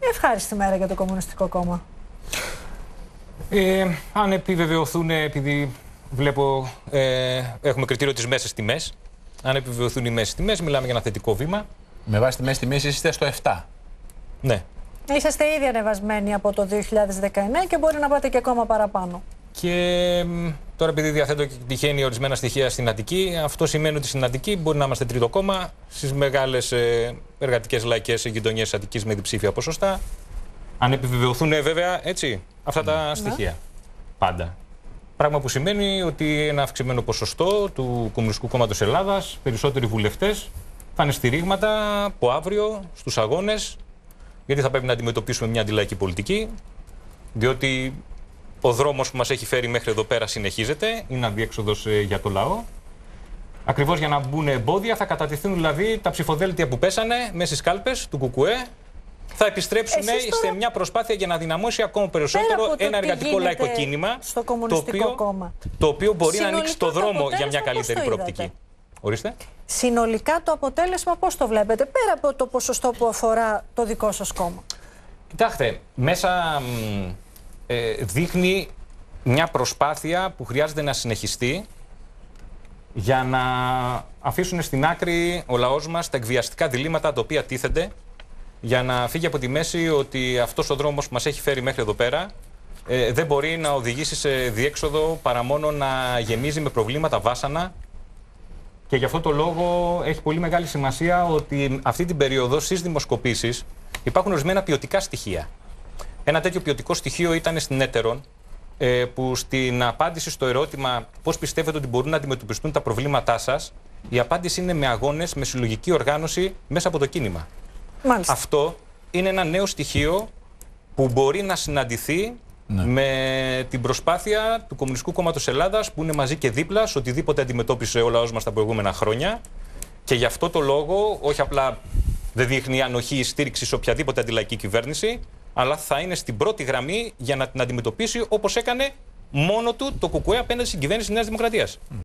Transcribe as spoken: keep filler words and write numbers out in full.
ευχάριστη μέρα για το Κομμουνιστικό Κόμμα. Ε, αν επιβεβαιωθούν, επειδή βλέπω ε, έχουμε κριτήριο τις μέσες τιμές, αν επιβεβαιωθούν οι μέσες τιμές, μιλάμε για ένα θετικό βήμα. Με βάση τη μέση τιμή, εσείς είστε στο επτά. Ναι. Είσαστε ήδη ανεβασμένοι από το δύο χιλιάδες δεκαεννέα και μπορεί να πάτε και ακόμα παραπάνω. Και τώρα, επειδή διαθέτω και τυχαίνει ορισμένα στοιχεία στην Αττική, αυτό σημαίνει ότι στην Αττική μπορεί να είμαστε τρίτο κόμμα, στις μεγάλες ε, εργατικές λαϊκές γειτονιές της Αττικής με διψήφια ποσοστά. Αν επιβεβαιωθούν βέβαια έτσι, αυτά τα στοιχεία. Πάντα. Πράγμα που σημαίνει ότι ένα αυξημένο ποσοστό του Κομμουνιστικού Κόμματος Ελλάδας, περισσότεροι βουλευτές, θα είναι στηρίγματα από αύριο στους αγώνες, γιατί θα πρέπει να αντιμετωπίσουμε μια αντιλαϊκή πολιτική, διότι ο δρόμος που μας έχει φέρει μέχρι εδώ πέρα συνεχίζεται, είναι αδιέξοδος για το λαό. Ακριβώς για να μπουν εμπόδια, θα κατατηθούν δηλαδή τα ψηφοδέλτια που πέσανε μέσα στις κάλπες του Κουκουέ. Θα επιστρέψουν τώρα σε μια προσπάθεια για να δυναμώσει ακόμα περισσότερο ένα εργατικό λαϊκό κίνημα, στο το οποίο, κόμμα. το οποίο μπορεί Συνολικά να ανοίξει το δρόμο για μια καλύτερη το προοπτική. Ορίστε. Συνολικά το αποτέλεσμα πώς το βλέπετε, πέρα από το ποσοστό που αφορά το δικό σας κόμμα? Κοιτάξτε, μέσα ε, δείχνει μια προσπάθεια που χρειάζεται να συνεχιστεί για να αφήσουν στην άκρη ο λαός μας τα εκβιαστικά διλήμματα τα οποία τίθενται, για να φύγει από τη μέση ότι αυτός ο δρόμος που μας έχει φέρει μέχρι εδώ πέρα ε, δεν μπορεί να οδηγήσει σε διέξοδο παρά μόνο να γεμίζει με προβλήματα βάσανα. Και γι' αυτό το λόγο έχει πολύ μεγάλη σημασία ότι αυτή την περίοδο στις δημοσκοπήσεις υπάρχουν ορισμένα ποιοτικά στοιχεία. Ένα τέτοιο ποιοτικό στοιχείο ήταν στην Έτερον, ε, που στην απάντηση στο ερώτημα πώς πιστεύετε ότι μπορούν να αντιμετωπιστούν τα προβλήματά σας, η απάντηση είναι με αγώνες, με συλλογική οργάνωση μέσα από το κίνημα. Μάλιστα. Αυτό είναι ένα νέο στοιχείο που μπορεί να συναντηθεί ναι. με την προσπάθεια του Κομμουνιστικού Κόμματος Ελλάδας, που είναι μαζί και δίπλα σε οτιδήποτε αντιμετώπισε ο λαός μας τα προηγούμενα χρόνια. Και γι' αυτό το λόγο, όχι απλά δεν δείχνει ανοχή ή στήριξη σε οποιαδήποτε αντιλαϊκή κυβέρνηση, αλλά θα είναι στην πρώτη γραμμή για να την αντιμετωπίσει όπως έκανε μόνο του το Κουκουέ απέναντι στην κυβέρνηση της Νέας Δημοκρατίας.